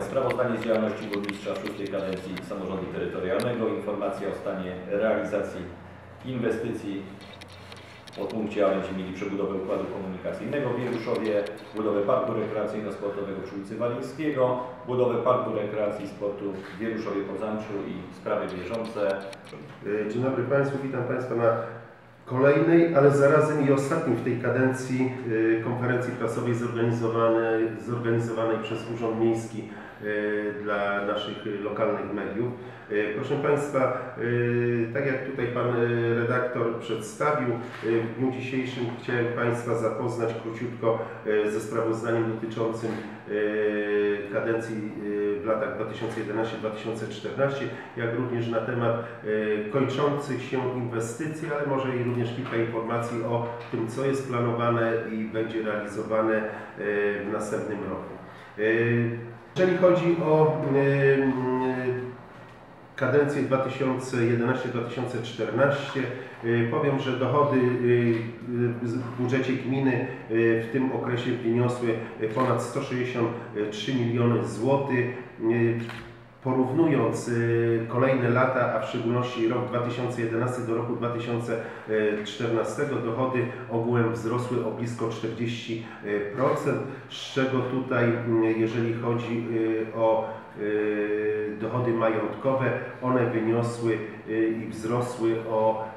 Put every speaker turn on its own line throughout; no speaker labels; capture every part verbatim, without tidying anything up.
Sprawozdanie z działalności burmistrza w szóstej kadencji samorządu terytorialnego, informacja o stanie realizacji inwestycji. Po punkcie A będziemy mieli przebudowę układu komunikacyjnego w Wieruszowie, budowę parku rekreacyjno-sportowego przy ulicy Walińskiego, budowę parku rekreacji i sportu w Wieruszowie pod Zamczu i sprawy bieżące.
Dzień dobry Państwu, witam Państwa na kolejnej, ale zarazem i ostatniej w tej kadencji konferencji prasowej zorganizowanej, zorganizowanej przez Urząd Miejski dla naszych lokalnych mediów. Proszę Państwa, tak jak tutaj Pan redaktor przedstawił, w dniu dzisiejszym chciałem Państwa zapoznać króciutko ze sprawozdaniem dotyczącym kadencji w latach dwa tysiące jedenastym do dwa tysiące czternastego, jak również na temat kończących się inwestycji, ale może i również kilka informacji o tym, co jest planowane i będzie realizowane w następnym roku. Jeżeli chodzi o kadencję dwa tysiące jedenastą do dwa tysiące czternastego, powiem, że dochody w budżecie gminy w tym okresie wyniosły ponad sto sześćdziesiąt trzy miliony złotych. Porównując kolejne lata, a w szczególności rok dwa tysiące jedenasty do roku dwa tysiące czternastego, dochody ogółem wzrosły o blisko czterdzieści procent, z czego tutaj, jeżeli chodzi o dochody majątkowe, one wyniosły i wzrosły o,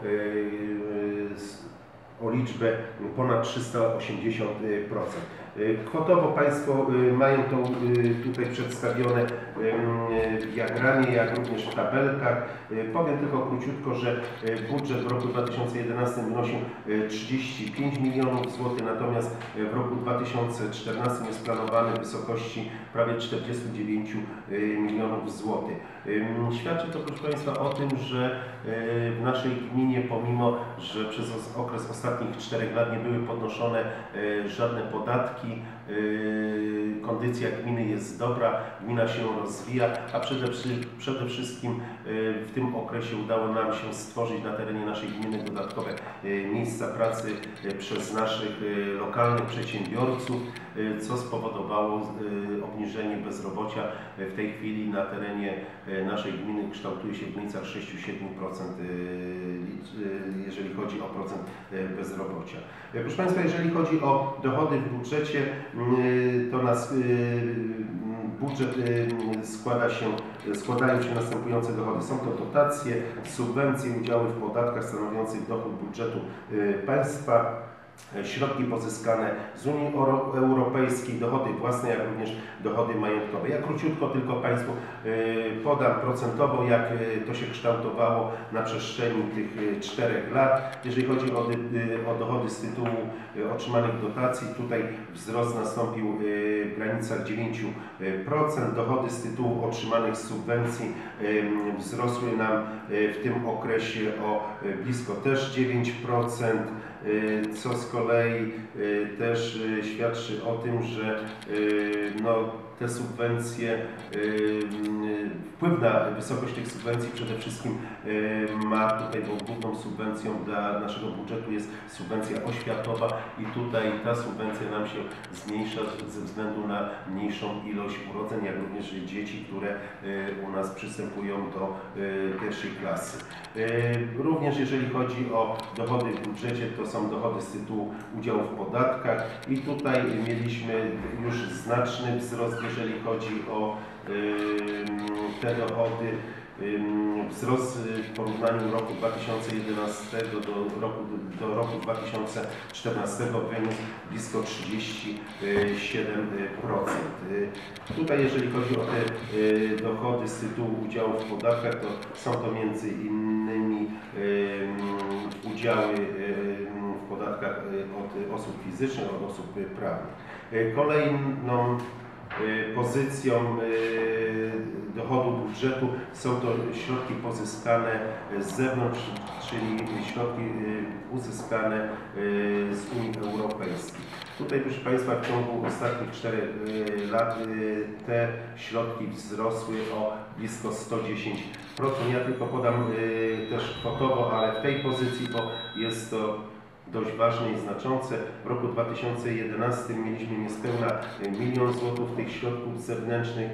o liczbę ponad trzysta osiemdziesiąt procent. Kwotowo Państwo mają to tutaj przedstawione w diagramie, jak również w tabelkach. Powiem tylko króciutko, że budżet w roku dwa tysiące jedenastym wynosił trzydzieści pięć milionów złotych, natomiast w roku dwa tysiące czternastym jest planowany w wysokości prawie czterdzieści dziewięć milionów złotych. Świadczy to, proszę Państwa, o tym, że w naszej gminie, pomimo że przez okres ostatnich czterech lat nie były podnoszone żadne podatki, kondycja gminy jest dobra, gmina się rozwija, a przede, przede wszystkim w tym okresie udało nam się stworzyć na terenie naszej gminy dodatkowe miejsca pracy przez naszych lokalnych przedsiębiorców, co spowodowało obniżenie bezrobocia. W tej chwili na terenie naszej gminy kształtuje się w granicach sześć do siedmiu procent, jeżeli chodzi o procent bezrobocia. Proszę Państwa, jeżeli chodzi o dochody w budżecie, to nas budżet składa się, składają się następujące dochody. Są to dotacje, subwencje, udziały w podatkach stanowiących dochód budżetu państwa, środki pozyskane z Unii Europejskiej, dochody własne, jak również dochody majątkowe. Ja króciutko tylko Państwu podam procentowo, jak to się kształtowało na przestrzeni tych czterech lat. Jeżeli chodzi o, o dochody z tytułu otrzymanych dotacji, tutaj wzrost nastąpił w granicach dziewięć procent. Dochody z tytułu otrzymanych subwencji wzrosły nam w tym okresie o blisko też dziewięć procent. Co z kolei też świadczy o tym, że no, te subwencje, wpływ na wysokość tych subwencji przede wszystkim ma tutaj, bo główną subwencją dla naszego budżetu jest subwencja oświatowa i tutaj ta subwencja nam się zmniejsza ze względu na mniejszą ilość urodzeń, jak również dzieci, które u nas przystępują do pierwszej klasy. Również jeżeli chodzi o dochody w budżecie, to są dochody z tytułu udziału w podatkach i tutaj mieliśmy już znaczny wzrost, jeżeli chodzi o te dochody. Wzrost w porównaniu roku dwa tysiące jedenastego do roku, do roku dwa tysiące czternastego wyniósł blisko trzydzieści siedem procent. Tutaj jeżeli chodzi o te dochody z tytułu udziału w podatkach, to są to między innymi udziały w podatkach od osób fizycznych, od osób prawnych. Kolejną pozycją dochodu budżetu są to środki pozyskane z zewnątrz, czyli środki uzyskane z Unii Europejskiej. Tutaj, proszę Państwa, w ciągu ostatnich czterech lat te środki wzrosły o blisko sto dziesięć procent. Ja tylko podam też kwotowo, ale w tej pozycji, bo jest to dość ważne i znaczące. W roku dwa tysiące jedenastym mieliśmy niespełna milion złotych tych środków zewnętrznych.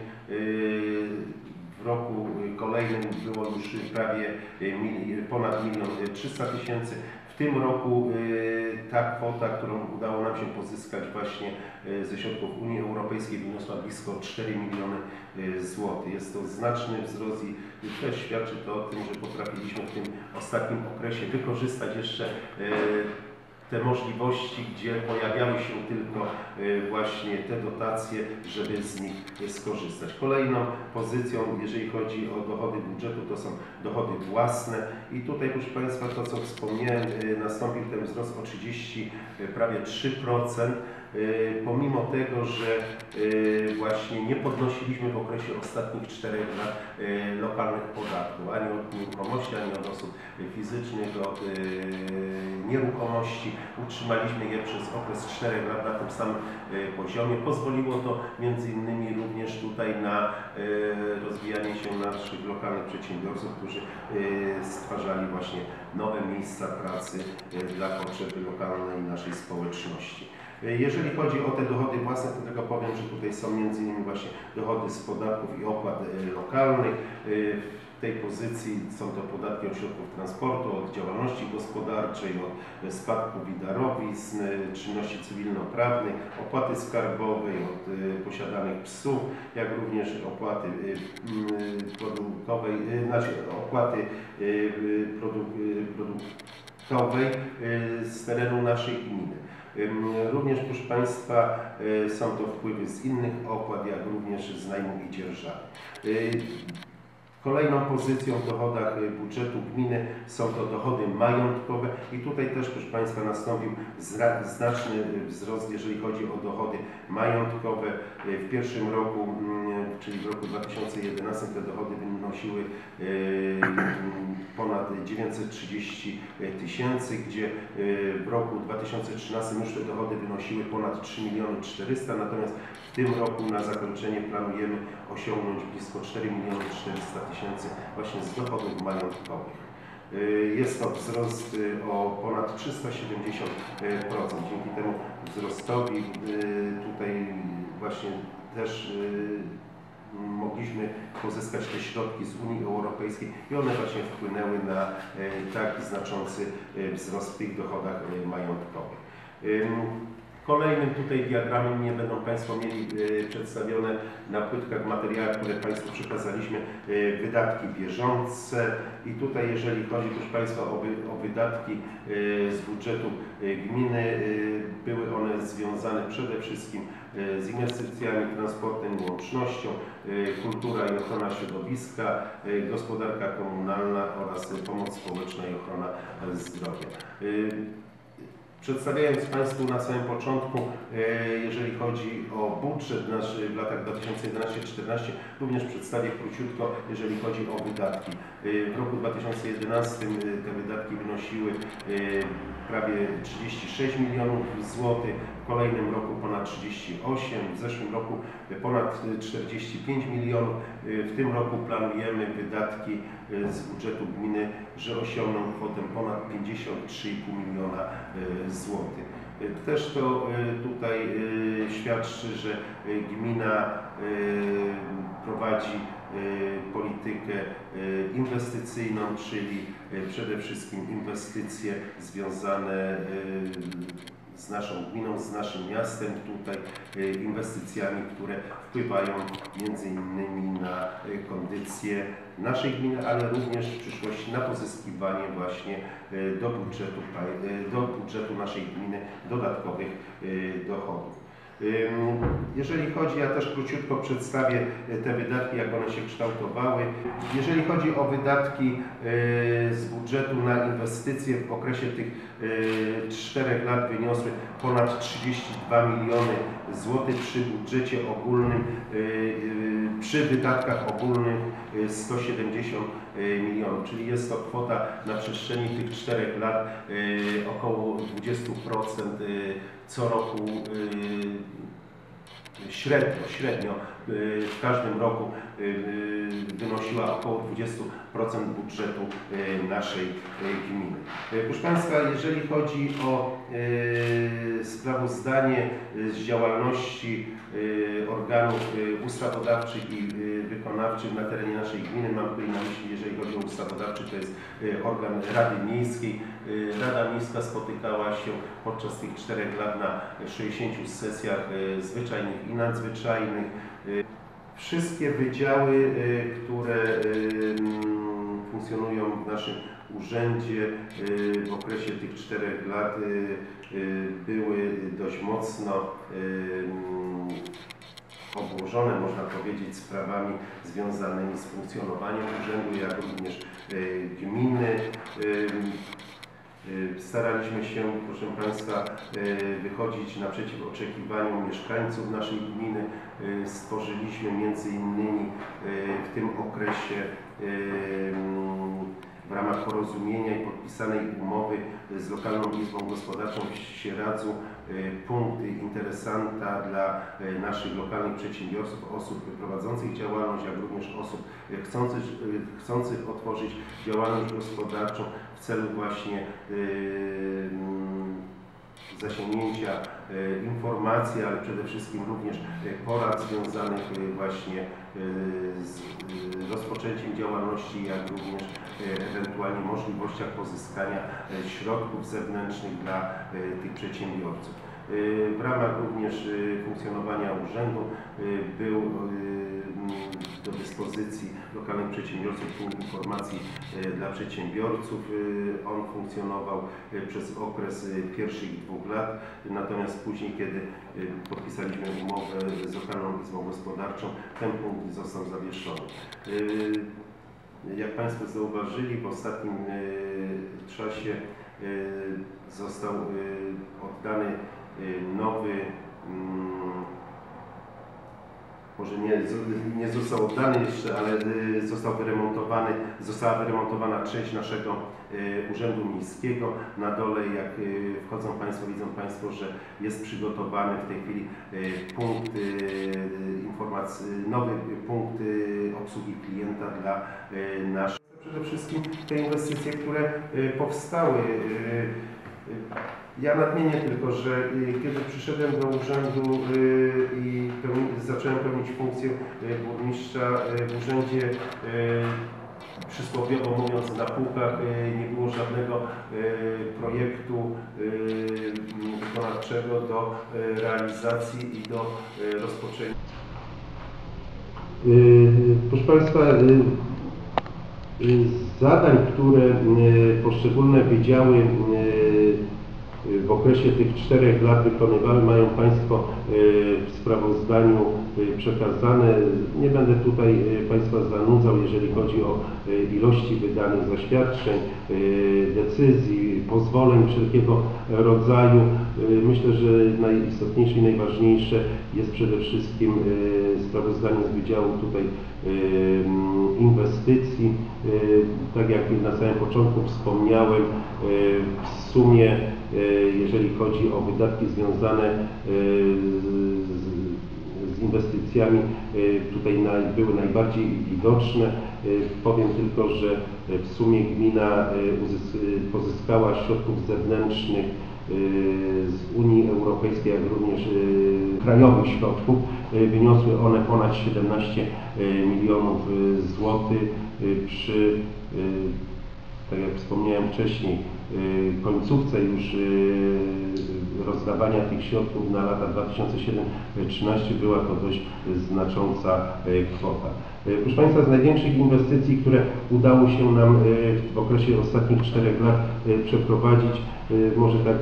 W roku kolejnym było już prawie ponad milion trzysta tysięcy. W tym roku ta kwota, którą udało nam się pozyskać właśnie ze środków Unii Europejskiej, wyniosła blisko cztery miliony złotych. Jest to znaczny wzrost i też świadczy to o tym, że potrafiliśmy w tym ostatnim okresie wykorzystać jeszcze te możliwości, gdzie pojawiały się tylko właśnie te dotacje, żeby z nich skorzystać. Kolejną pozycją, jeżeli chodzi o dochody budżetu, to są dochody własne i tutaj, proszę Państwa, to co wspomniałem, nastąpił ten wzrost o trzydzieści, prawie trzy procent. Pomimo tego, że właśnie nie podnosiliśmy w okresie ostatnich czterech lat lokalnych podatków, ani od nieruchomości, ani od osób fizycznych, od nieruchomości. Utrzymaliśmy je przez okres czterech lat na tym samym poziomie. Pozwoliło to między innymi również tutaj na rozwijanie się naszych lokalnych przedsiębiorców, którzy stwarzali właśnie nowe miejsca pracy dla potrzeby lokalnej naszej społeczności. Jeżeli chodzi o te dochody własne, to tylko powiem, że tutaj są między innymi właśnie dochody z podatków i opłat lokalnych. W tej pozycji są to podatki od środków transportu, od działalności gospodarczej, od spadków i darowizn, czynności cywilnoprawnych, opłaty skarbowej, od posiadanych psów, jak również opłaty produktowej, znaczy opłaty produktowej z terenu naszej gminy. Również, proszę Państwa, są to wpływy z innych opłat, jak również z najmu i dzierżawy. Kolejną pozycją w dochodach budżetu gminy są to dochody majątkowe i tutaj też, proszę Państwa, nastąpił znaczny wzrost, jeżeli chodzi o dochody majątkowe. W pierwszym roku, czyli w roku dwa tysiące jedenastym, te dochody wynosiły ponad dziewięćset trzydzieści tysięcy, gdzie w roku dwa tysiące trzynastym już te dochody wynosiły ponad trzy miliony czterysta, natomiast w tym roku na zakończenie planujemy osiągnąć blisko cztery miliony czterysta tysięcy właśnie z dochodów majątkowych. Jest to wzrost o ponad trzysta siedemdziesiąt procent. Dzięki temu wzrostowi tutaj właśnie też mogliśmy pozyskać te środki z Unii Europejskiej i one właśnie wpłynęły na tak znaczący wzrost w tych dochodach majątkowych. Kolejnym tutaj diagramem nie będą Państwo mieli przedstawione na płytkach materiałów, które Państwu przekazaliśmy, wydatki bieżące i tutaj jeżeli chodzi, proszę Państwa, o, wy, o wydatki z budżetu gminy, były one związane przede wszystkim z inwestycjami, transportem i łącznością, kultura i ochrona środowiska, gospodarka komunalna oraz pomoc społeczna i ochrona zdrowia. Przedstawiając Państwu na samym początku, jeżeli chodzi o budżet nasz w latach dwa tysiące jedenastym do dwa tysiące czternastym, również przedstawię króciutko, jeżeli chodzi o wydatki. W roku dwa tysiące jedenastym te wydatki wynosiły prawie trzydzieści sześć milionów złotych, w kolejnym roku ponad trzydzieści osiem, w zeszłym roku ponad czterdzieści pięć milionów. W tym roku planujemy wydatki z budżetu gminy, że osiągną kwotę ponad pięćdziesiąt trzy i pół miliona złotych. Też to tutaj świadczy, że gmina prowadzi politykę inwestycyjną, czyli przede wszystkim inwestycje związane z naszą gminą, z naszym miastem, tutaj inwestycjami, które wpływają między innymi na kondycję naszej gminy, ale również w przyszłości na pozyskiwanie właśnie do budżetu, do budżetu naszej gminy dodatkowych dochodów. Jeżeli chodzi, ja też króciutko przedstawię te wydatki, jak one się kształtowały. Jeżeli chodzi o wydatki z budżetu na inwestycje w okresie tych czterech lat wyniosły ponad trzydzieści dwa miliony złotych, przy budżecie ogólnym, przy wydatkach ogólnych sto siedemdziesiąt milionów, czyli jest to kwota na przestrzeni tych czterech lat około dwadzieścia procent co roku średnio, średnio w każdym roku wynosiła około dwadzieścia procent budżetu naszej gminy. Proszę Państwa, jeżeli chodzi o sprawozdanie z działalności organów ustawodawczych i wykonawczych na terenie naszej gminy, mam tutaj na myśli, jeżeli chodzi o ustawodawczy, to jest organ Rady Miejskiej. Rada Miejska spotykała się podczas tych czterech lat na sześćdziesięciu sesjach zwyczajnych i nadzwyczajnych. Wszystkie wydziały, które funkcjonują w naszym urzędzie w okresie tych czterech lat były dość mocno obłożone, można powiedzieć, sprawami związanymi z funkcjonowaniem urzędu, jak również gminy. Staraliśmy się, proszę Państwa, wychodzić naprzeciw oczekiwaniom mieszkańców naszej gminy. Stworzyliśmy między innymi w tym okresie w ramach porozumienia i podpisanej umowy z Lokalną Izbą Gospodarczą w Sieradzu punkty interesanta dla naszych lokalnych przedsiębiorców, osób prowadzących działalność, jak również osób chcących, chcących otworzyć działalność gospodarczą w celu właśnie zasięgnięcia informacji, ale przede wszystkim również porad związanych właśnie z rozpoczęciem działalności, jak również ewentualnie możliwościach pozyskania środków zewnętrznych dla tych przedsiębiorców. W ramach również funkcjonowania urzędu był do dyspozycji lokalnych przedsiębiorców punkt informacji dla przedsiębiorców. On funkcjonował przez okres pierwszych dwóch lat, natomiast później, kiedy podpisaliśmy umowę z Lokalną Izbą Gospodarczą, ten punkt został zawieszony. Jak Państwo zauważyli, w ostatnim czasie został oddany nowy, może nie, nie został oddany jeszcze, ale został wyremontowany, została wyremontowana część naszego Urzędu Miejskiego. Na dole, jak wchodzą Państwo, widzą Państwo, że jest przygotowany w tej chwili punkt informacji, nowy punkt obsługi klienta dla naszych. Przede wszystkim te inwestycje, które powstały. Ja nadmienię tylko, że kiedy przyszedłem do urzędu i pełni, zacząłem pełnić funkcję burmistrza w urzędzie, przysłowiowo mówiąc, na półkach nie było żadnego projektu wykonawczego do realizacji i do rozpoczęcia. Proszę Państwa, zadań, które poszczególne wydziały w okresie tych czterech lat wykonywały, mają Państwo w sprawozdaniu przekazane. Nie będę tutaj Państwa zanudzał, jeżeli chodzi o ilości wydanych zaświadczeń, decyzji, pozwoleń wszelkiego rodzaju. Myślę, że najistotniejsze i najważniejsze jest przede wszystkim sprawozdanie z Wydziału tutaj inwestycji. Tak jak na samym początku wspomniałem, w sumie jeżeli chodzi o wydatki związane z inwestycjami, tutaj były najbardziej widoczne. Powiem tylko, że w sumie gmina pozyskała środków zewnętrznych z Unii Europejskiej, jak również krajowych środków. Wyniosły one ponad siedemnaście milionów złotych przy, tak jak wspomniałem wcześniej, końcówce już rozdawania tych środków na lata dwa tysiące siódmy do dwa tysiące trzynastego była to dość znacząca kwota. Proszę Państwa, z największych inwestycji, które udało się nam w okresie ostatnich czterech lat przeprowadzić, może tak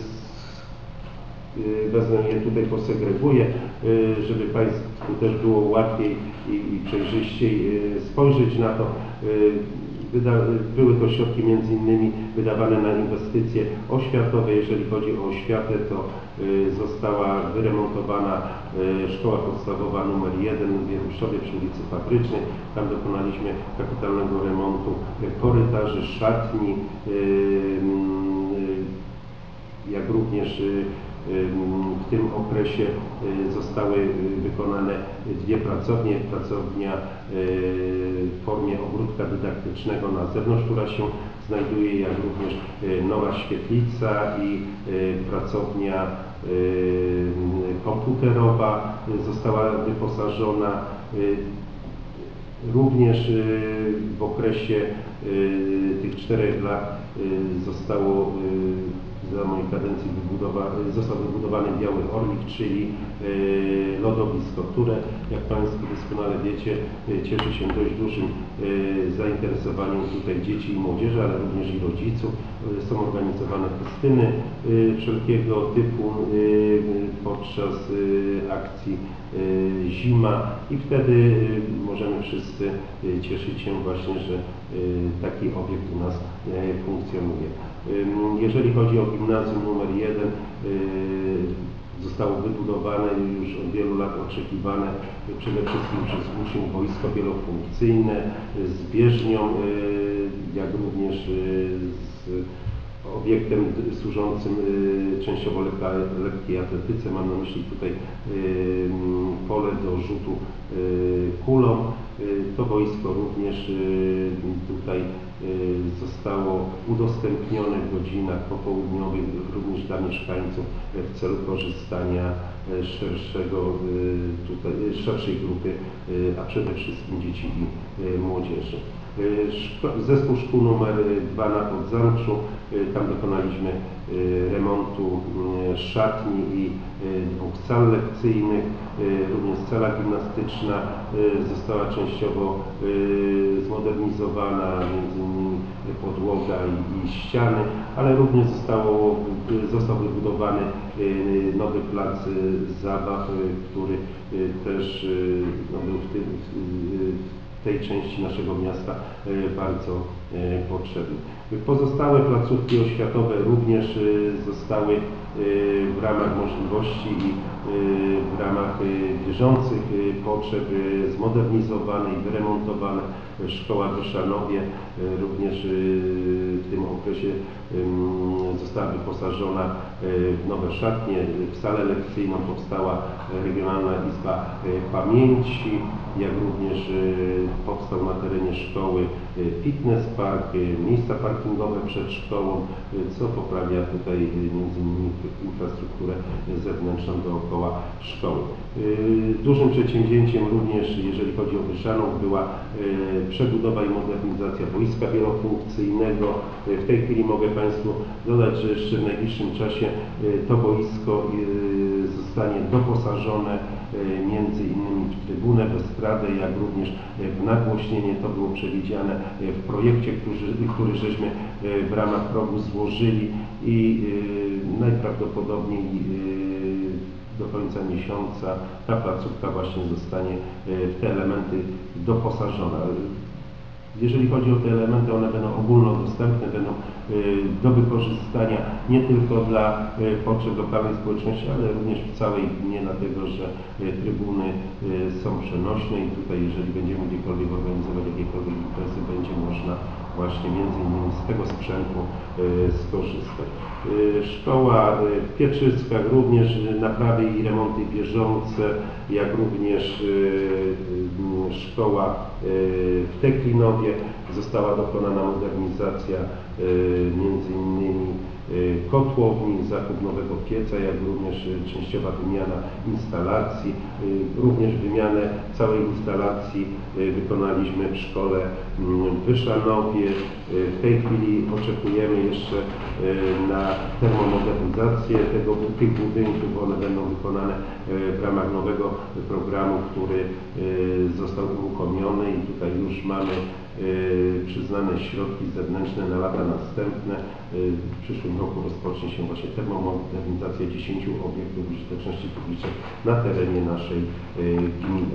wezmę je tutaj, posegreguję, żeby Państwu też było łatwiej i przejrzyściej spojrzeć na to. Były to środki między innymi wydawane na inwestycje oświatowe. Jeżeli chodzi o oświatę, to została wyremontowana szkoła podstawowa numer jeden w Wieruszowie przy ulicy Fabrycznej. Tam dokonaliśmy kapitalnego remontu korytarzy, szatni, jak również W tym okresie zostały wykonane dwie pracownie. Pracownia w formie ogródka dydaktycznego na zewnątrz, która się znajduje, jak również nowa świetlica i pracownia komputerowa została wyposażona. Również w okresie tych czterech lat zostało za mojej kadencji wybudowa, został wybudowany Biały Orlik, czyli lodowisko, które, jak Państwo doskonale wiecie, cieszy się dość dużym zainteresowaniem tutaj dzieci i młodzieży, ale również i rodziców. Są organizowane festyny wszelkiego typu podczas akcji zima i wtedy możemy wszyscy cieszyć się właśnie, że taki obiekt u nas funkcjonuje. Jeżeli chodzi o gimnazjum numer jeden, zostało wybudowane już od wielu lat oczekiwane przede wszystkim przez uczniów wojsko wielofunkcyjne z bieżnią, jak również z obiektem służącym częściowo lekkiej atletyce. Mam na myśli tutaj pole do rzutu kulą. To boisko również tutaj zostało udostępnione w godzinach popołudniowych również dla mieszkańców w celu korzystania szerszego, tutaj, szerszej grupy, a przede wszystkim dzieci i młodzieży. Zespół szkół numer dwa na Podzamczu, tam dokonaliśmy remontu szatni i dwóch sal lekcyjnych. Również sala gimnastyczna została częściowo zmodernizowana, między innymi podłoga i, i ściany, ale również zostało, został wybudowany nowy plac zabaw, który też no, był w tym, w tej części naszego miasta bardzo potrzebny. Pozostałe placówki oświatowe również zostały w ramach możliwości i w ramach bieżących potrzeb zmodernizowane i wyremontowane. Szkoła w Ryszanowie również w tym okresie została wyposażona w nowe szatnie. W salę lekcyjną powstała Regionalna Izba Pamięci, jak również powstał na terenie szkoły fitness park, miejsca parkingowe przed szkołą, co poprawia tutaj między innymi infrastrukturę zewnętrzną dookoła szkoły. Dużym przedsięwzięciem również, jeżeli chodzi o Wyszanów, była przebudowa i modernizacja boiska wielofunkcyjnego. W tej chwili mogę Państwu dodać, że jeszcze w najbliższym czasie to boisko zostanie doposażone między innymi w trybunę, w estradę, jak również w nagłośnienie. To było przewidziane w projekcie, który, który żeśmy w ramach progu złożyli i najprawdopodobniej do końca miesiąca ta placówka właśnie zostanie w te elementy doposażona. Jeżeli chodzi o te elementy, one będą ogólnodostępne, będą do wykorzystania nie tylko dla potrzeb lokalnej społeczności, ale również w całej gminie, dlatego że trybuny są przenośne i tutaj, jeżeli będziemy gdziekolwiek organizować jakiekolwiek imprezy, będzie można właśnie między innymi z tego sprzętu skorzystać. Szkoła w Pietrzyckach również naprawy i remonty bieżące, jak również szkoła w Teklinowie została dokonana modernizacja między innymi kotłowni, zakup nowego pieca, jak również częściowa wymiana instalacji. Również wymianę całej instalacji wykonaliśmy w szkole w Wyszanowie. W tej chwili oczekujemy jeszcze na termomodernizację tego, tych budynków. One będą wykonane w ramach nowego programu, który został uruchomiony i tutaj już mamy przyznane środki zewnętrzne na lata następne. W przyszłym roku rozpocznie się właśnie termomodernizacja dziesięciu obiektów użyteczności publicznej na terenie naszej gminy.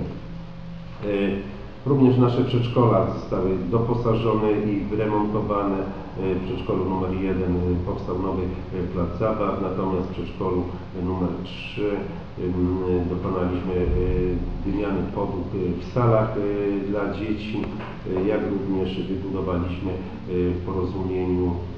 Również nasze przedszkola zostały doposażone i wyremontowane. W przedszkolu numer jeden powstał nowy plac zabaw, natomiast w przedszkolu numer trzy dokonaliśmy wymiany podłóg w salach dla dzieci, jak również wybudowaliśmy w porozumieniu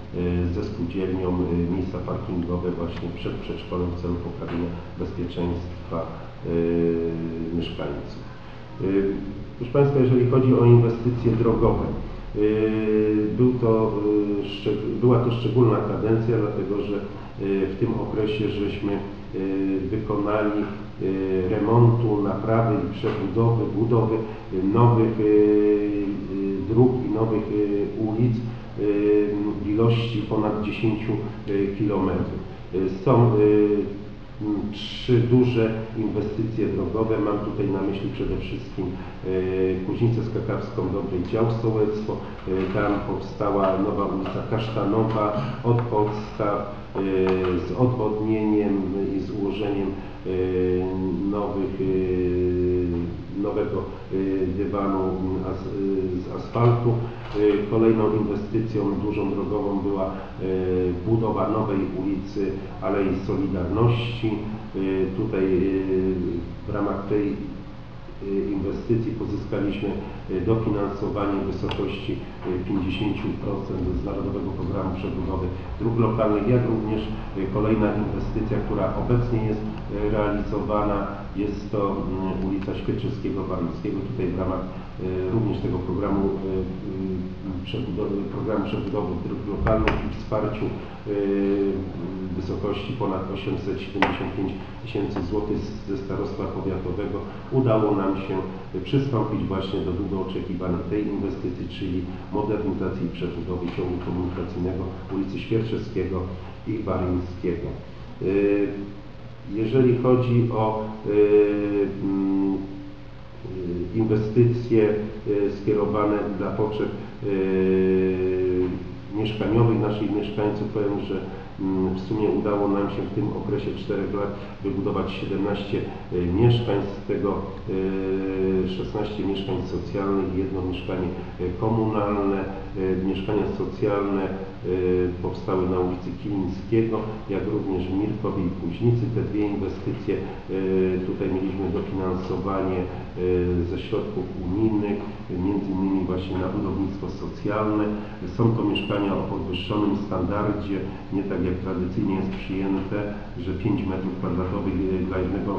ze spółdzielnią miejsca parkingowe właśnie przed przedszkolem w celu poprawienia bezpieczeństwa mieszkańców. Proszę Państwa, jeżeli chodzi o inwestycje drogowe, był to, była to szczególna kadencja, dlatego że w tym okresie żeśmy wykonali remontu, naprawy i przebudowy, budowy nowych dróg i nowych ulic w ilości ponad dziesięciu kilometrów. Są trzy duże inwestycje drogowe. Mam tutaj na myśli przede wszystkim Kuźnicę Skakawską, Dobry Dział Sołectwo. Tam powstała nowa ulica Kasztanowa od podstaw z odwodnieniem i z ułożeniem nowych, nowego dywanu z asfaltu. Kolejną inwestycją dużą drogową była budowa nowej ulicy Alei Solidarności. Tutaj w ramach tej inwestycji pozyskaliśmy dofinansowanie w wysokości pięćdziesiąt procent z Narodowego Programu Przebudowy Dróg Lokalnych, jak również kolejna inwestycja, która obecnie jest realizowana, jest to ulica Świerczewskiego-Warlickiego. Tutaj w ramach również tego programu przebudowy, programu przebudowy dróg lokalnych i wsparciu w wysokości ponad osiemset siedemdziesiąt pięć tysięcy złotych ze Starostwa Powiatowego udało nam się przystąpić właśnie do długo oczekiwanej tej inwestycji, czyli modernizacji i przebudowy ciągu komunikacyjnego ulicy Świerczewskiego i Warlickiego. Jeżeli chodzi o inwestycje skierowane dla potrzeb mieszkaniowych naszych mieszkańców, powiem, że w sumie udało nam się w tym okresie czterech lat wybudować siedemnaście mieszkań, z tego szesnaście mieszkań socjalnych i jedno mieszkanie komunalne. Mieszkania socjalne powstały na ulicy Kilińskiego, jak również w Mirkowie i Kuźnicy. Te dwie inwestycje, tutaj mieliśmy dofinansowanie ze środków unijnych, między innymi właśnie na budownictwo socjalne. Są to mieszkania o podwyższonym standardzie, nie tak jak tradycyjnie jest przyjęte, że pięć metrów kwadratowych dla jednego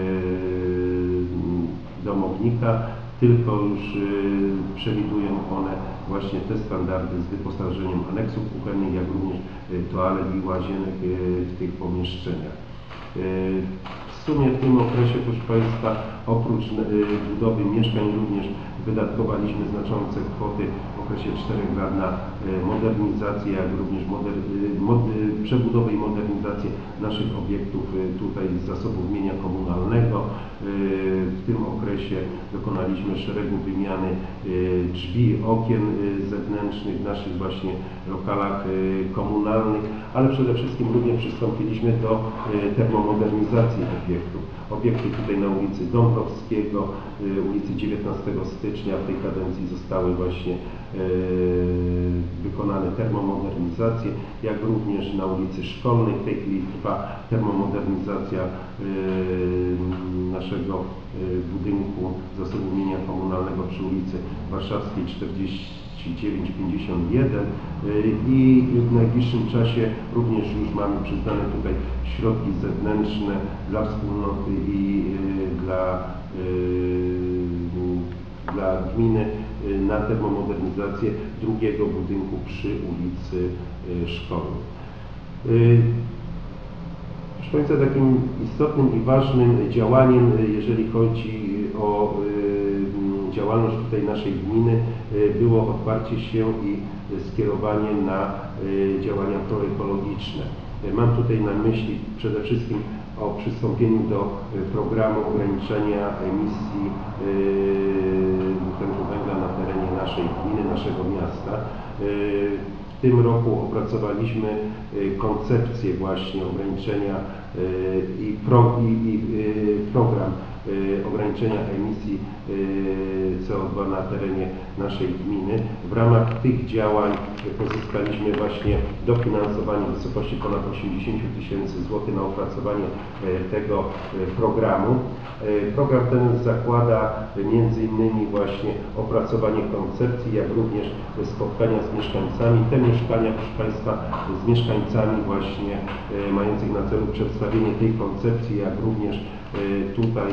domownika, tylko już przewidują one właśnie te standardy z wyposażeniem aneksów kuchennych, jak również toalet i łazienek w tych pomieszczeniach. W sumie w tym okresie, proszę Państwa, oprócz budowy mieszkań również wydatkowaliśmy znaczące kwoty w okresie czterech lat na modernizację, jak również moder, mod, przebudowę i modernizację naszych obiektów tutaj z zasobów mienia komunalnego. W tym okresie dokonaliśmy szeregu wymiany drzwi, okien zewnętrznych w naszych właśnie lokalach komunalnych, ale przede wszystkim również przystąpiliśmy do termomodernizacji obiektów. Obiekty tutaj na ulicy Dąbrowskiego, ulicy dziewiętnastego stycznia w tej kadencji zostały właśnie wykonane termomodernizacje, jak również na ulicy Szkolnej. W tej chwili trwa termomodernizacja naszego budynku zasobu mienia komunalnego przy ulicy Warszawskiej czterdzieści dziewięć pięćdziesiąt jeden i w najbliższym czasie również już mamy przyznane tutaj środki zewnętrzne dla wspólnoty i dla, dla gminy na termomodernizację drugiego budynku przy ulicy Szkolnej. Proszę Państwa, takim istotnym i ważnym działaniem, jeżeli chodzi o działalność tutaj naszej gminy, było otwarcie się i skierowanie na działania proekologiczne. Mam tutaj na myśli przede wszystkim o przystąpieniu do programu ograniczenia emisji dwutlenku węgla na terenie naszej gminy, naszego miasta. W tym roku opracowaliśmy koncepcję właśnie ograniczenia i, pro, i, i program ograniczenia emisji C O dwa na terenie naszej gminy. W ramach tych działań pozyskaliśmy właśnie dofinansowanie w wysokości ponad osiemdziesiąt tysięcy złotych na opracowanie tego programu. Program ten zakłada między innymi właśnie opracowanie koncepcji, jak również spotkania z mieszkańcami. Te mieszkania, proszę Państwa, z mieszkańcami właśnie mających na celu przedstawienie tej koncepcji, jak również tutaj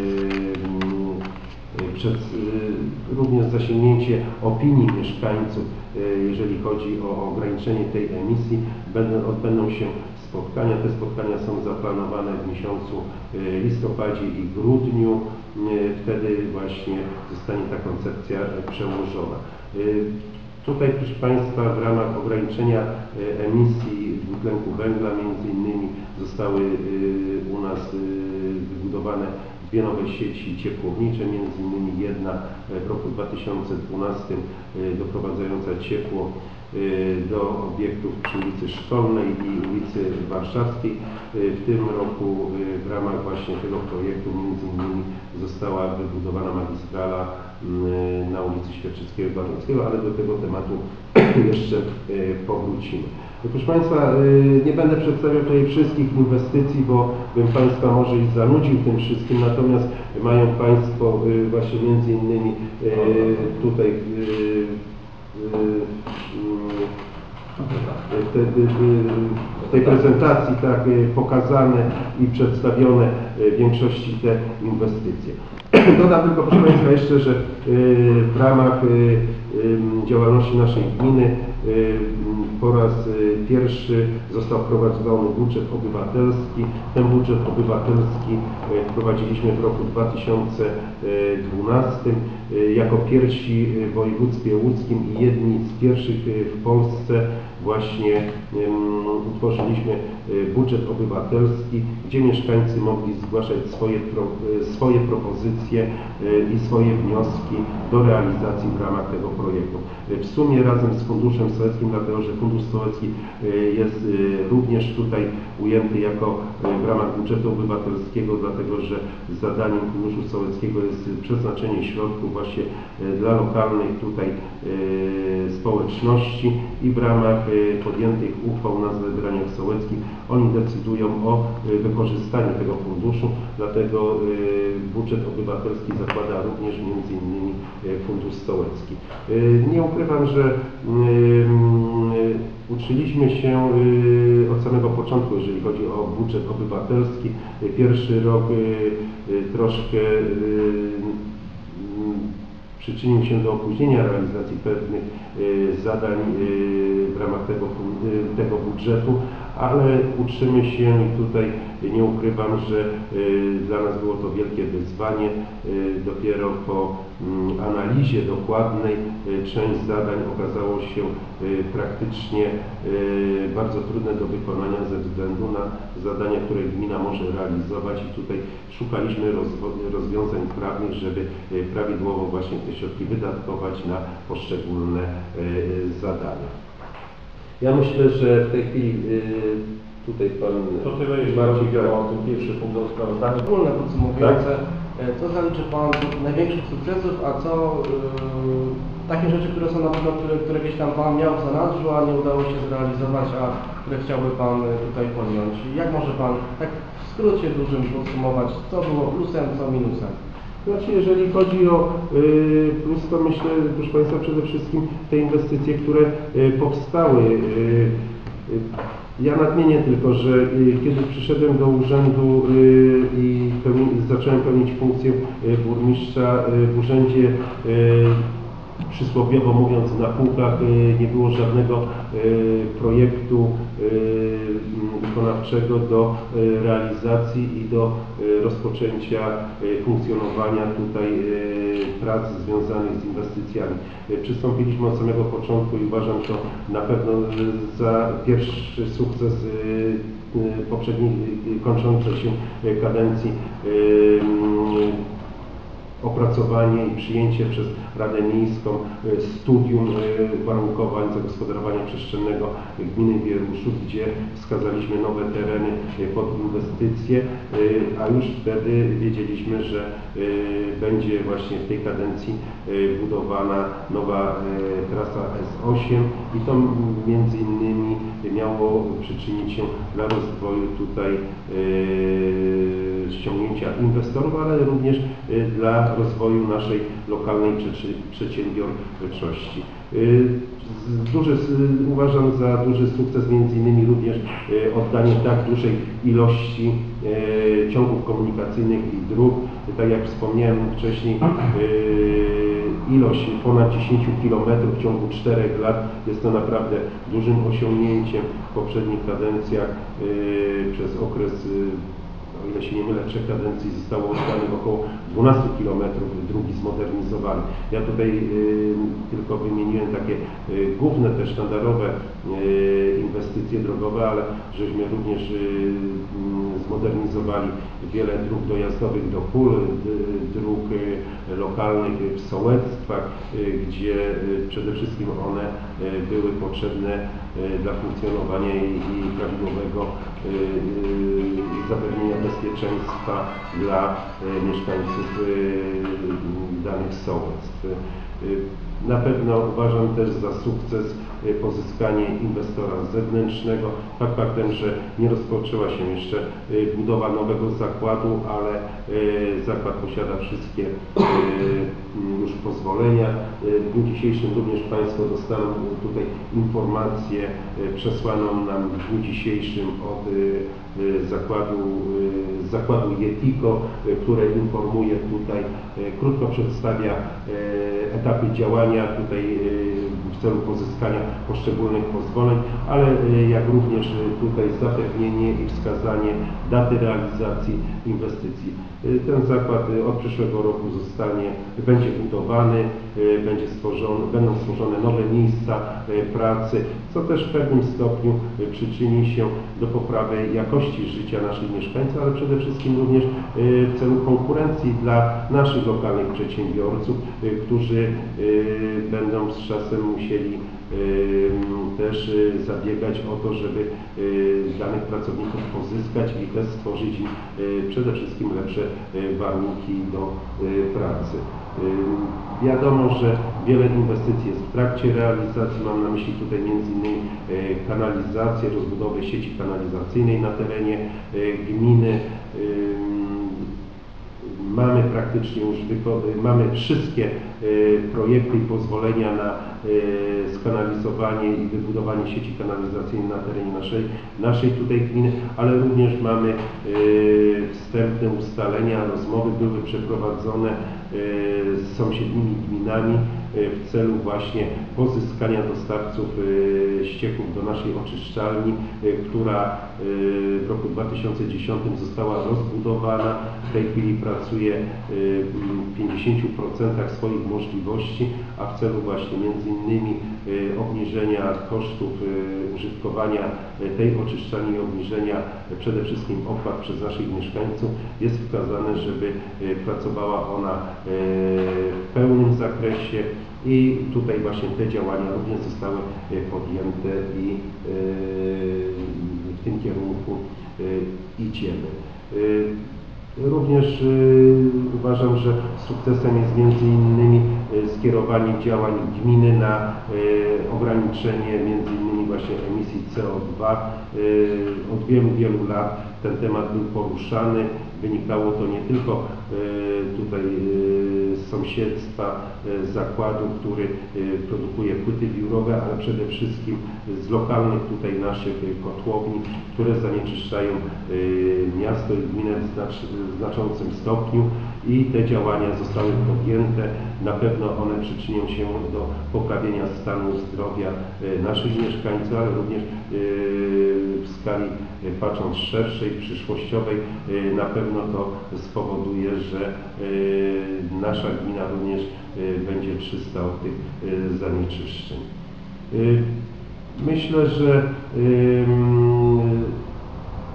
przez również zasięgnięcie opinii mieszkańców, jeżeli chodzi o ograniczenie tej emisji, będą, odbędą się spotkania. Te spotkania są zaplanowane w miesiącu listopadzie i grudniu. Wtedy właśnie zostanie ta koncepcja przełożona. Tutaj, proszę Państwa, w ramach ograniczenia emisji dwutlenku węgla między innymi zostały u nas wybudowane dwie nowe sieci ciepłownicze, między innymi jedna w roku dwa tysiące dwunastym doprowadzająca ciepło do obiektów przy ulicy Szkolnej i ulicy Warszawskiej. W tym roku w ramach właśnie tego projektu między innymi została wybudowana magistrala na ulicy Świerczyckiego i Barnickiego, ale do tego tematu jeszcze powrócimy. Proszę Państwa, nie będę przedstawiał tutaj wszystkich inwestycji, bo bym Państwa może i zanudził tym wszystkim, natomiast mają Państwo właśnie między innymi tutaj w tej prezentacji tak pokazane i przedstawione w większości te inwestycje. Dodam tylko, proszę Państwa, jeszcze, że w ramach działalności naszej gminy po raz pierwszy został wprowadzony budżet obywatelski. Ten budżet obywatelski wprowadziliśmy w roku dwa tysiące dwunastym jako pierwsi w województwie łódzkim i jedni z pierwszych w Polsce właśnie utworzyliśmy budżet obywatelski, gdzie mieszkańcy mogli zgłaszać swoje, swoje propozycje i swoje wnioski do realizacji w ramach tego projektu. W sumie razem z Funduszem Sołeckim, dlatego że Fundusz Sołecki jest również tutaj ujęty jako w ramach budżetu obywatelskiego, dlatego że zadaniem Funduszu Sołeckiego jest przeznaczenie środków właśnie dla lokalnych tutaj społeczności i w ramach podjętych uchwał na zebraniach sołeckich oni decydują o wykorzystaniu tego funduszu, dlatego budżet obywatelski zakłada również między innymi Fundusz Sołecki. Nie ukrywam, że uczyliśmy się od samego początku, jeżeli chodzi o budżet obywatelski. Pierwszy rok troszkę przyczynił się do opóźnienia realizacji pewnych zadań w ramach tego, tego budżetu, ale uczymy się i tutaj nie ukrywam, że dla nas było to wielkie wyzwanie. Dopiero po analizie dokładnej część zadań okazało się praktycznie bardzo trudne do wykonania ze względu na zadania, które gmina może realizować i tutaj szukaliśmy rozwiązań prawnych, żeby prawidłowo właśnie te środki wydatkować na poszczególne zadania. Ja myślę, że w tej chwili tutaj Pan
To tyle, jeśli chodzi o ten pierwszy punkt do sprawozdania.
Ogólne podsumowujące, tak? Co zaliczy Pan największych sukcesów, a co yy, takie rzeczy, które są na pewno, które, które gdzieś tam Pan miał w zanadrzu, a nie udało się zrealizować, a które chciałby Pan tutaj podjąć. Jak może Pan tak w skrócie dużym podsumować, co było plusem, co minusem?
Znaczy, jeżeli chodzi o y, plus, to myślę, proszę Państwa, przede wszystkim te inwestycje, które y, powstały. Y, y, ja nadmienię tylko, że y, kiedy przyszedłem do urzędu y, i pełni, zacząłem pełnić funkcję y, burmistrza y, w urzędzie, y, przysłowiowo mówiąc, na półkach nie było żadnego projektu wykonawczego do realizacji i do rozpoczęcia funkcjonowania tutaj prac związanych z inwestycjami. Przystąpiliśmy od samego początku i uważam to na pewno za pierwszy sukces poprzedniej kończącej się kadencji opracowanie i przyjęcie przez Radę Miejską studium uwarunkowań zagospodarowania przestrzennego gminy Wieruszów, gdzie wskazaliśmy nowe tereny pod inwestycje, a już wtedy wiedzieliśmy, że będzie właśnie w tej kadencji budowana nowa trasa S osiem i to między innymi miało przyczynić się dla rozwoju tutaj ściągnięcia inwestorów, ale również dla rozwoju naszej lokalnej przedsiębiorczości. Duży, uważam za duży sukces między innymi również oddanie tak dużej ilości ciągów komunikacyjnych i dróg. Tak jak wspomniałem wcześniej, ilość ponad dziesięć kilometrów w ciągu czterech lat jest to naprawdę dużym osiągnięciem. W poprzednich kadencjach przez okres, o ile się nie mylę, trzech kadencji zostało oddanych około dwunastu kilometrów drogi zmodernizowanej. Ja tutaj y, tylko wymieniłem takie y, główne, te sztandarowe y, inwestycje drogowe, ale żeśmy również y, y, zmodernizowali wiele dróg dojazdowych do pól, y, dróg y, lokalnych w sołectwach, y, gdzie y, przede wszystkim one y, były potrzebne y, dla funkcjonowania i, i prawidłowego y, y, zapewnienia bezpieczeństwa dla y, mieszkańców danych sołectw. Na pewno uważam też za sukces pozyskanie inwestora zewnętrznego. Fakt faktem, że nie rozpoczęła się jeszcze budowa nowego zakładu, ale zakład posiada wszystkie już pozwolenia. W dniu dzisiejszym również Państwo dostaną tutaj informację przesłaną nam w dniu dzisiejszym od zakładu, zakładu Yetico, które informuje tutaj, krótko przedstawia etapy działania tutaj w celu pozyskania poszczególnych pozwoleń, ale jak również tutaj zapewnienie i wskazanie daty realizacji inwestycji. Ten zakład od przyszłego roku zostanie, będzie budowany, będzie stworzony, będą stworzone nowe miejsca pracy, co też w pewnym stopniu przyczyni się do poprawy jakości życia naszych mieszkańców, ale przede wszystkim również w celu konkurencji dla naszych lokalnych przedsiębiorców, którzy będą z czasem musieli też zabiegać o to, żeby danych pracowników pozyskać i też stworzyć im przede wszystkim lepsze warunki do pracy. Wiadomo, że wiele inwestycji jest w trakcie realizacji. Mam na myśli tutaj między innymi kanalizację, rozbudowę sieci kanalizacyjnej na terenie gminy. Mamy praktycznie już mamy wszystkie projekty i pozwolenia na skanalizowanie i wybudowanie sieci kanalizacyjnej na terenie naszej, naszej tutaj gminy, ale również mamy wstępne ustalenia, rozmowy były przeprowadzone z sąsiednimi gminami w celu właśnie pozyskania dostawców ścieków do naszej oczyszczalni, która w roku dwa tysiące dziesiątym została rozbudowana. W tej chwili pracuje w pięćdziesięciu procentach swoich możliwości, a w celu właśnie między innymi obniżenia kosztów użytkowania tej oczyszczalni i obniżenia przede wszystkim opłat przez naszych mieszkańców jest wskazane, żeby pracowała ona w pełnym zakresie i tutaj właśnie te działania również zostały podjęte i w tym kierunku idziemy. Również uważam, że sukcesem jest między innymi skierowanie działań gminy na ograniczenie między innymi właśnie emisji C O dwa. Od wielu, wielu lat ten temat był poruszany. Wynikało to nie tylko tutaj z sąsiedztwa zakładu, który produkuje płyty wiórowe, ale przede wszystkim z lokalnych tutaj naszych kotłowni, które zanieczyszczają miasto i gminę w, znacz, w znaczącym stopniu i te działania zostały podjęte. Na pewno one przyczynią się do poprawienia stanu zdrowia naszych mieszkańców, ale również w skali patrząc szerszej, przyszłościowej, na pewno to spowoduje, że nasza gmina również będzie czysta od tych zanieczyszczeń. Myślę, że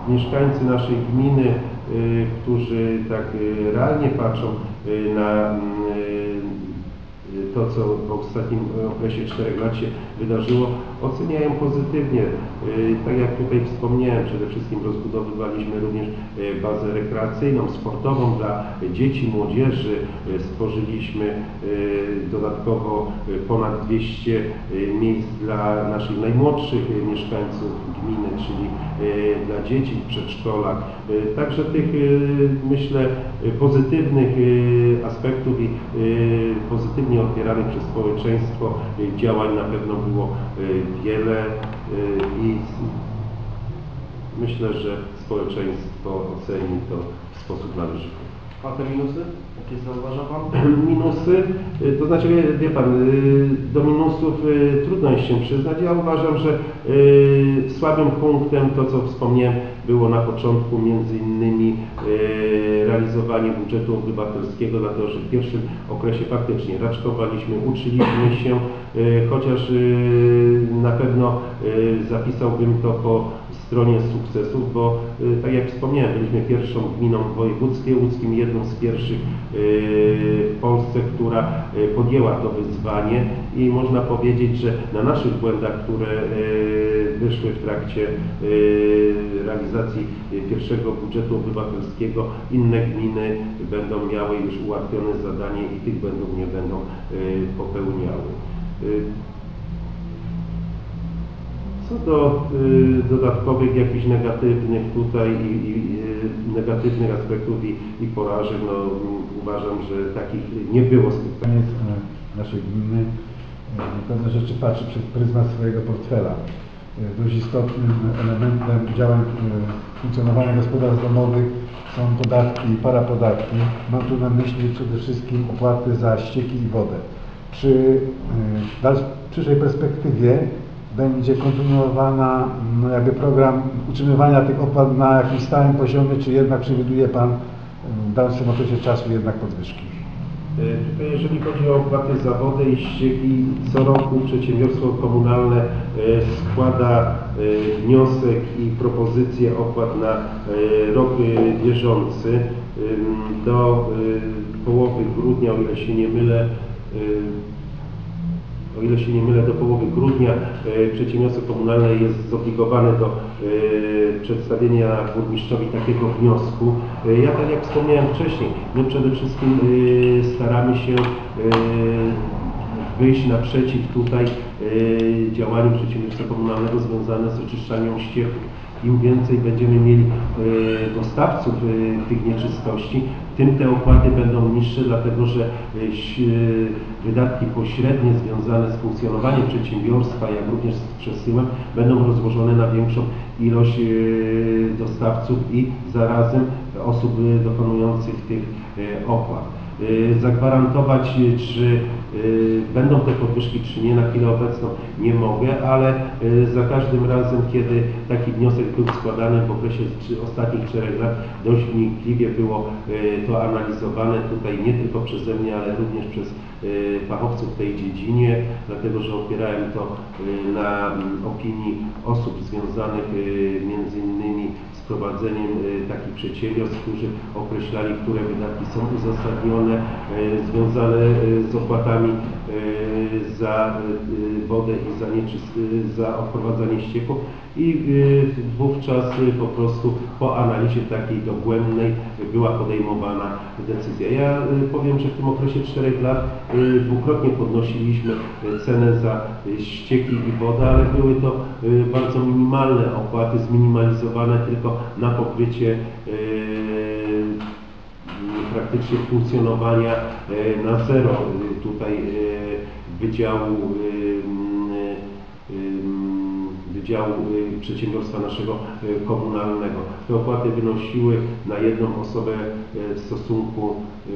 mieszkańcy naszej gminy, którzy tak realnie patrzą na to, co w ostatnim okresie czterech lat się wydarzyło, oceniają pozytywnie. Tak jak tutaj wspomniałem, przede wszystkim rozbudowywaliśmy również bazę rekreacyjną, sportową dla dzieci, młodzieży. Stworzyliśmy dodatkowo ponad dwieście miejsc dla naszych najmłodszych mieszkańców gminy, czyli dla dzieci w przedszkolach. Także tych, myślę, pozytywnych aspektów i pozytywnie odbieranych przez społeczeństwo działań na pewno było wiele i myślę, że społeczeństwo oceni to w sposób należyty.
A te minusy? Jakie zauważa Pan?
Minusy, to znaczy, wie, wie Pan, do minusów trudno jest się przyznać. Ja uważam, że słabym punktem, to co wspomniałem, było na początku między innymi realizowanie budżetu obywatelskiego, dlatego że w pierwszym okresie faktycznie raczkowaliśmy, uczyliśmy się, chociaż na pewno zapisałbym to po stronie sukcesów, bo tak jak wspomniałem, byliśmy pierwszą gminą w województwie łódzkim, jedną z pierwszych w Polsce, która podjęła to wyzwanie i można powiedzieć, że na naszych błędach, które wyszły w trakcie realizacji pierwszego budżetu obywatelskiego, inne gminy będą miały już ułatwione zadanie i tych błędów nie będą popełniały. Co do y, dodatkowych jakichś negatywnych tutaj i, i y, negatywnych aspektów i, i porażek, no uważam, że takich nie było spotkań.
Koniec naszej gminy pewne rzeczy patrzy przez pryzmat swojego portfela. Dość istotnym elementem działań funkcjonowania gospodarstw domowych są podatki i parapodatki. Mam tu na myśli przede wszystkim opłaty za ścieki i wodę. Przy w przyszłej perspektywie będzie kontynuowana no jakby program utrzymywania tych opłat na jakimś stałym poziomie, czy jednak przewiduje Pan w dalszym okresie czasu jednak podwyżki?
Jeżeli chodzi o opłaty za wodę i ścieki, co roku przedsiębiorstwo komunalne składa wniosek i propozycję opłat na rok bieżący. Do połowy grudnia, o ile się nie mylę, O ile się nie mylę, do połowy grudnia e, przedsiębiorstwo komunalne jest zobligowane do e, przedstawienia burmistrzowi takiego wniosku. E, ja tak jak wspomniałem wcześniej, my przede wszystkim e, staramy się e, wyjść naprzeciw tutaj e, działaniu przedsiębiorstwa komunalnego związane z oczyszczaniem ścieków. Im więcej będziemy mieli e, dostawców e, tych nieczystości, tym te opłaty będą niższe, dlatego że e, wydatki pośrednie związane z funkcjonowaniem przedsiębiorstwa, jak również z przesyłem, będą rozłożone na większą ilość e, dostawców i zarazem osób e, dokonujących tych e, opłat. Zagwarantować, czy będą te podwyżki, czy nie, na chwilę obecną nie mogę, ale za każdym razem, kiedy taki wniosek był składany w okresie ostatnich czterech lat, dość wnikliwie było to analizowane tutaj nie tylko przeze mnie, ale również przez fachowców w tej dziedzinie, dlatego że opierałem to na opinii osób związanych między innymi z prowadzeniem takich przedsiębiorstw, którzy określali, które wydatki są uzasadnione, związane z opłatami za wodę i za, za odprowadzanie ścieków i wówczas po prostu po analizie takiej dogłębnej była podejmowana decyzja. Ja powiem, że w tym okresie czterech lat dwukrotnie podnosiliśmy cenę za ścieki i wodę, ale były to bardzo minimalne opłaty, zminimalizowane tylko na pokrycie praktycznie funkcjonowania na zero tutaj Wydziału, Wydziału Przedsiębiorstwa naszego komunalnego. Te opłaty wynosiły na jedną osobę w stosunku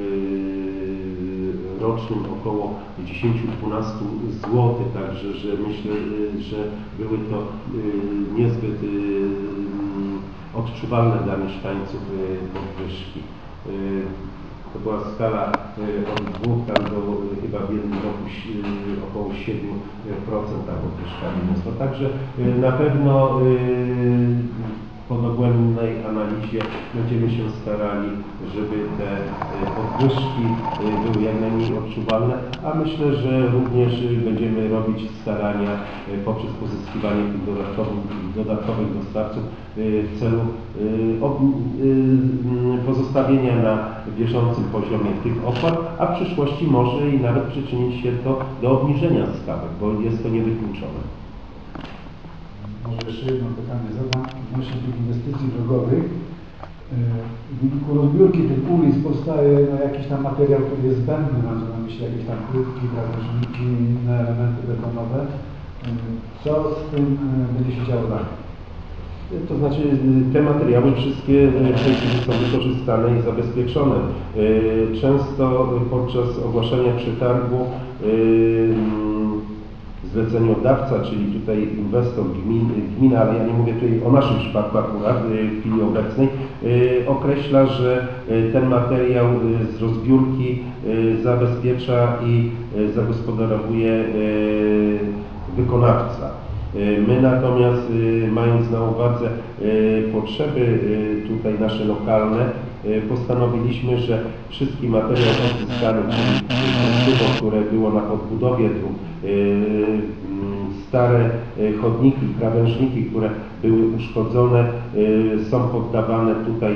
rocznym około dziesięć do dwunastu złotych, także że myślę, że były to niezbyt odczuwalne dla mieszkańców podwyżki. To była skala od dwóch tam do chyba w jednym roku około siedmiu procent ta podwyżka wyniosła. Także na pewno po dogłębnej analizie będziemy się starali, żeby te podwyżki były jak najmniej odczuwalne, a myślę, że również będziemy robić starania poprzez pozyskiwanie tych dodatkowych, dodatkowych dostawców w celu pozostawienia na bieżącym poziomie tych opłat, a w przyszłości może i nawet przyczynić się to do obniżenia stawek, bo jest to niewykluczone.
Może jeszcze jedno pytanie zadam odnośnie tych inwestycji drogowych. W wyniku rozbiórki tych ulic powstaje no, jakiś tam materiał, który jest zbędny, mam na myśli jakieś tam płytki, krawężniki, inne elementy betonowe. Co z tym będzie się działo dalej?
To znaczy te materiały wszystkie w tej chwili są wykorzystane i zabezpieczone. Często podczas ogłaszania przetargu zleceniodawca, czyli tutaj inwestor, gmin, gmina, ale ja nie mówię tutaj o naszym przypadku akurat w chwili obecnej, określa, że ten materiał z rozbiórki zabezpiecza i zagospodarowuje wykonawca. My natomiast, mając na uwadze potrzeby tutaj nasze lokalne, postanowiliśmy, że wszystki materiał odzyskany, czyli to, które było na podbudowie dróg, stare chodniki, krawężniki, które były uszkodzone, są poddawane tutaj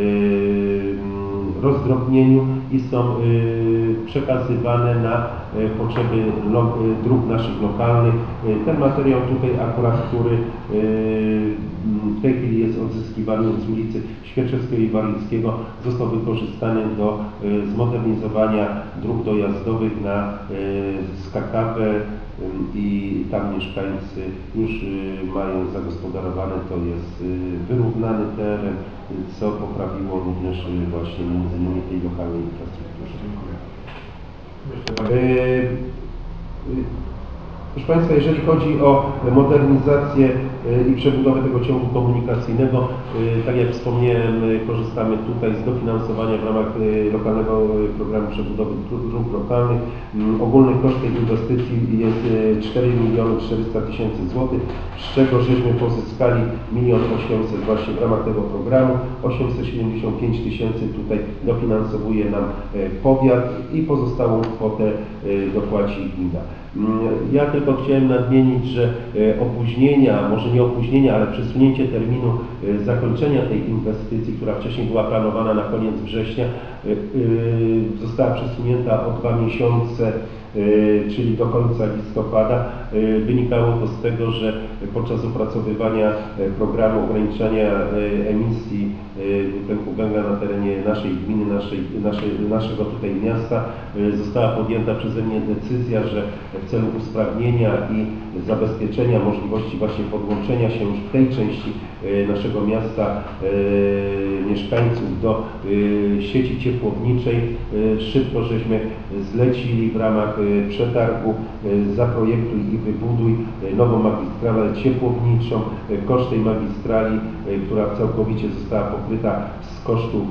rozdrobnieniu i są przekazywane na potrzeby dróg naszych lokalnych. Ten materiał tutaj akurat, który w tej chwili jest odzyskiwany z ulicy Świerczewskiego i Waryńskiego, został wykorzystany do zmodernizowania dróg dojazdowych na skakawę i tam mieszkańcy już mają zagospodarowane, to jest wyrównany teren, co poprawiło również właśnie między innymi tej lokalnej infrastrukturze. Proszę Państwa, jeżeli chodzi o modernizację i przebudowę tego ciągu komunikacyjnego, tak jak wspomniałem, korzystamy tutaj z dofinansowania w ramach lokalnego programu przebudowy dróg lokalnych. Ogólny koszt tej inwestycji jest cztery miliony czterysta tysięcy złotych, z czego żeśmy pozyskali milion osiemset właśnie w ramach tego programu, osiemset siedemdziesiąt pięć tysięcy tutaj dofinansowuje nam powiat i pozostałą kwotę dopłaci gmina. Ja tylko chciałem nadmienić, że opóźnienia, może nie opóźnienia, ale przesunięcie terminu zakończenia tej inwestycji, która wcześniej była planowana na koniec września, została przesunięta o dwa miesiące, czyli do końca listopada. Wynikało to z tego, że podczas opracowywania programu ograniczania emisji dwutlenku węgla na terenie naszej gminy, naszej, naszej, naszego tutaj miasta została podjęta przeze mnie decyzja, że w celu usprawnienia i zabezpieczenia możliwości właśnie podłączenia się już w tej części naszego miasta mieszkańców do sieci ciepłowniczej szybko żeśmy zlecili w ramach przetargu zaprojektuj i wybuduj nową magistralę ciepłowniczą. Koszt tej magistrali, która całkowicie została pokryta z kosztów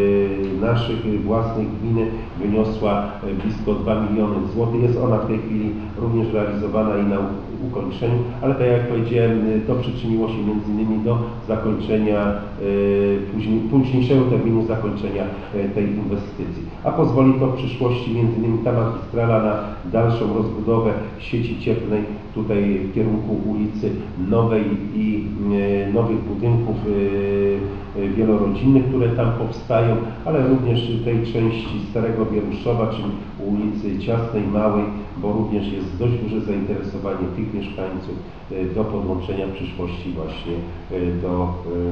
naszych własnych gminy, wyniosła blisko dwa miliony złotych. Jest ona w tej chwili również realizowana i na ukończeniu, ale tak jak powiedziałem, to przyczyniło się między innymi do zakończenia, później, późniejszego terminu zakończenia tej inwestycji. A pozwoli to w przyszłości między innymi ta magistrala na dalszą rozbudowę sieci cieplnej tutaj w kierunku ulicy Nowej i nowych budynków wielorodzinnych, które tam powstają, ale również tej części Starego Wieruszowa, czyli ulicy Ciasnej, Małej, bo również jest dość duże zainteresowanie tych mieszkańców do podłączenia w przyszłości właśnie do,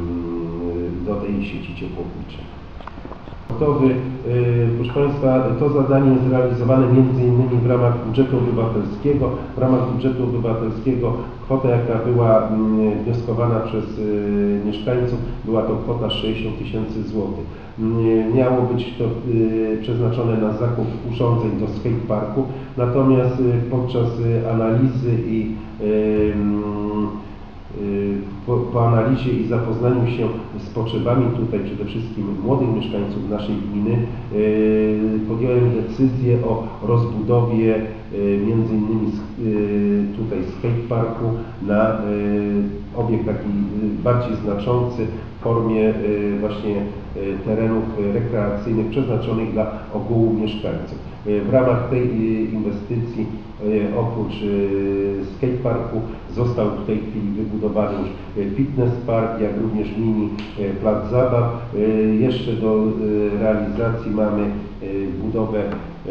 do tej sieci ciepłowniczej. Gotowy, proszę Państwa, to zadanie jest realizowane między innymi w ramach budżetu obywatelskiego. W ramach budżetu obywatelskiego kwota, jaka była wnioskowana przez mieszkańców, była to kwota sześćdziesiąt tysięcy złotych. Miało być to przeznaczone na zakup urządzeń do skateparku, natomiast podczas analizy i po, po analizie i zapoznaniu się z potrzebami tutaj przede wszystkim młodych mieszkańców naszej gminy podjąłem decyzję o rozbudowie między innymi tutaj skateparku na obiekt taki bardziej znaczący w formie właśnie terenów rekreacyjnych przeznaczonych dla ogółu mieszkańców. W ramach tej inwestycji oprócz skateparku został w tej chwili wybudowany już fitness park, jak również mini plac zabaw. Jeszcze do realizacji mamy budowę,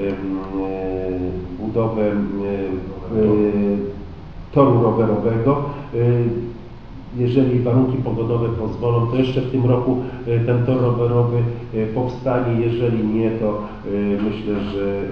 budowę toru rowerowego. Jeżeli warunki pogodowe pozwolą, to jeszcze w tym roku ten tor rowerowy powstanie. Jeżeli nie, to myślę, że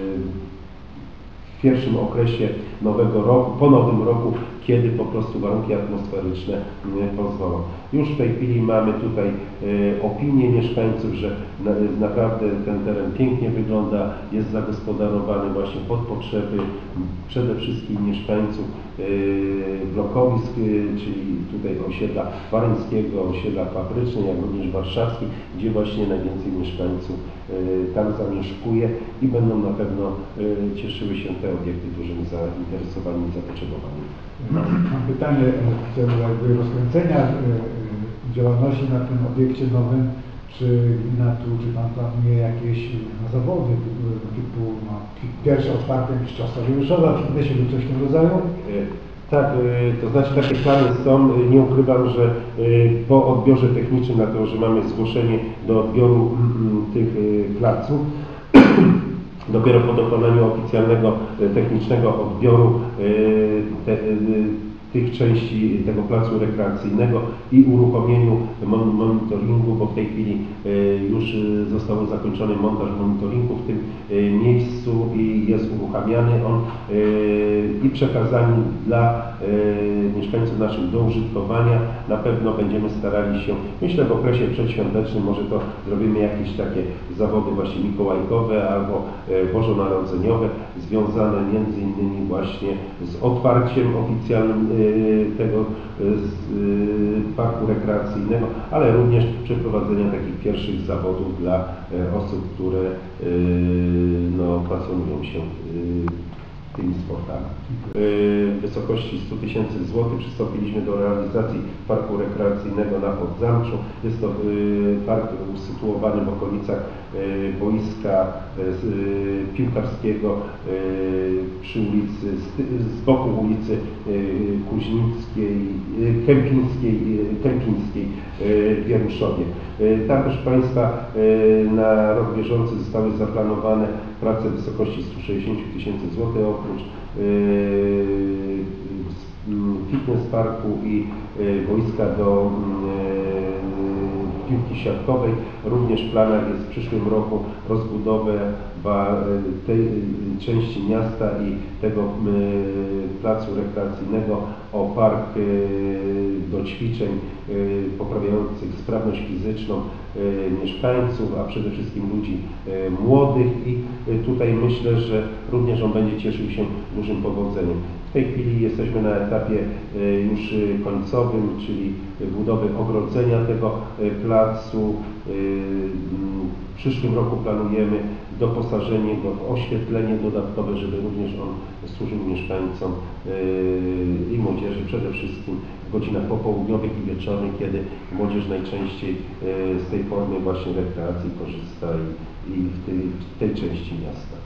w pierwszym okresie nowego roku, po nowym roku, kiedy po prostu warunki atmosferyczne pozwolą. Już w tej chwili mamy tutaj opinię mieszkańców, że na, naprawdę ten teren pięknie wygląda, jest zagospodarowany właśnie pod potrzeby przede wszystkim mieszkańców blokowisk, czyli tutaj osiedla waryńskiego, osiedla fabrycznej, jak również warszawskiej, gdzie właśnie najwięcej mieszkańców tam zamieszkuje i będą na pewno cieszyły się te obiekty dużym zainteresowaniem i zapotrzebowaniem.
Mam pytanie w celu jakby rozkręcenia działalności na tym obiekcie nowym. Czy gmina tu, czy Pan planuje jakieś no, zawody typu no, pierwsze otwarte mistrzostwa Rzeszowa w fitnessie lub coś w tym rodzaju?
Tak, to znaczy takie plany są. Nie ukrywam, że po odbiorze technicznym, dlatego że mamy zgłoszenie do odbioru tych placów, dopiero po dokonaniu oficjalnego technicznego odbioru te, tych części tego placu rekreacyjnego i uruchomieniu monitoringu, bo w tej chwili już został zakończony montaż monitoringu w tym miejscu i jest uruchamiany on i przekazany dla mieszkańców naszych do użytkowania. Na pewno będziemy starali się, myślę w okresie przedświątecznym, może to zrobimy jakieś takie zawody właśnie mikołajkowe albo bożonarodzeniowe, związane między innymi właśnie z otwarciem oficjalnym tego parku rekreacyjnego, ale również przeprowadzenia takich pierwszych zawodów dla osób, które no, pasjonują się tymi sportami. W wysokości stu tysięcy złotych przystąpiliśmy do realizacji parku rekreacyjnego na Podzamczu. Jest to park usytuowany w okolicach boiska piłkarskiego przy ulicy, z boku ulicy Kuźnickiej, Kępińskiej, Kępińskiej w Wieruszowie. Tam, proszę Państwa, na rok bieżący zostały zaplanowane prace w wysokości stu sześćdziesięciu tysięcy złotych, oprócz fitness parku i boiska do piłki siatkowej. Również w planach jest w przyszłym roku rozbudowę tej części miasta i tego placu rekreacyjnego o park do ćwiczeń poprawiających sprawność fizyczną mieszkańców, a przede wszystkim ludzi młodych i tutaj myślę, że również on będzie cieszył się dużym powodzeniem. W tej chwili jesteśmy na etapie już końcowym, czyli budowy ogrodzenia tego placu. W przyszłym roku planujemy doposażenie go w oświetlenie dodatkowe, żeby również on służył mieszkańcom i młodzieży, przede wszystkim w godzinach popołudniowych i wieczornych, kiedy młodzież najczęściej z tej formy właśnie rekreacji korzysta i, i w tej, w tej części miasta.